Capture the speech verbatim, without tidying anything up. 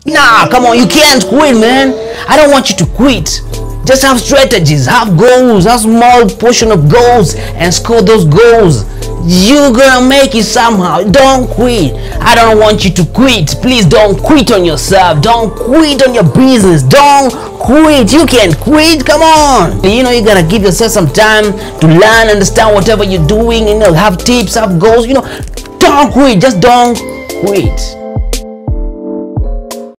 Nah, come on, you can't quit, man. I don't want you to quit. Just have strategies, have goals, have small portion of goals and score those goals. You're gonna make it somehow. Don't quit. I don't want you to quit. Please don't quit on yourself. Don't quit on your business. Don't quit. You can't quit. Come on. You know, you gotta give yourself some time to learn, understand whatever you're doing, you know, have tips, have goals, you know. Don't quit. Just don't quit.